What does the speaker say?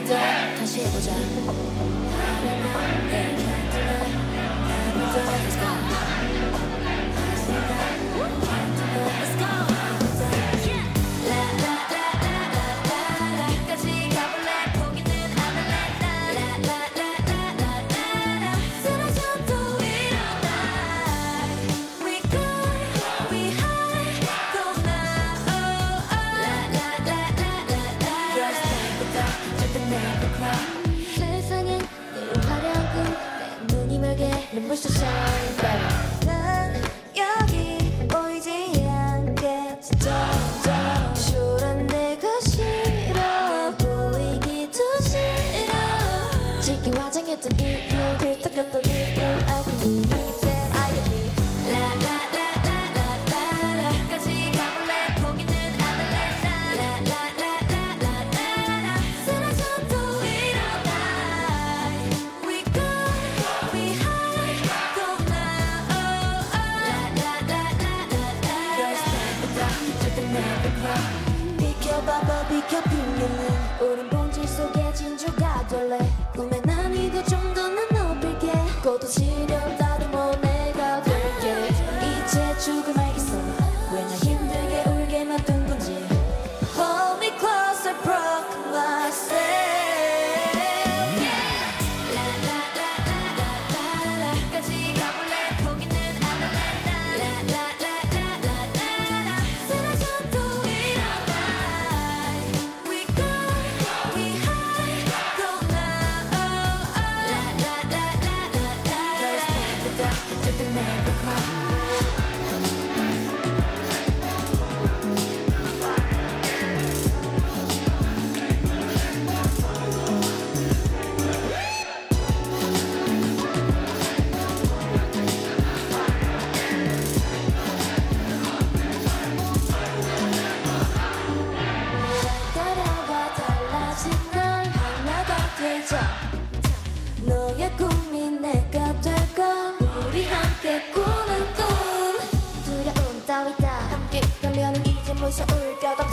다시 해보자. Let's go. Let's go. La la la la la la la. 끝까지 가볼래. 포기는 안 할래. La la la la la la la. 쓰러져도 일어나. We good, we high, go now. La la la la la la. Girls night 절대 never cry. 세상엔 늘 화려한 꿈. 내 눈이 멀게 눈부셔 shine bright. 난 여기 보이지 않게 점점 초란 내가 싫어 보이기도 싫어 지기 화장했던 이유 들떡였던 이유 알고 있니 이제 알겠니 라라라라라라라 끝까지 가볼래 포기는 안 할래 라라라라라라라 쓰러져도 일어나 We good, we high, go now 라라라라라라라 Girls night 절대 never cry 비켜봐봐 비켜 비밀은 우린 본질 속에 진주가 될래 꿈의 난이도 좀 더 난 높일게 고도 시련 다듬어 내가 될게 이제 죽음 알겠어 왜 나 힘들게 울게 만든 건지 Hold me close I broke myself 라라라라라라라 끝까지 가볼래 포기는 안 할래 라라라라라라라 쓰러져도 일어나 We good, we high, go now 라라라라라라라 절대 never cry 따라와 달라진 날 하나가 되자 너의 꿈이 내가 될까 우리 함께 꾸는 꿈 두려움 따위 다 함께 가면은 이제 무서울 것 없어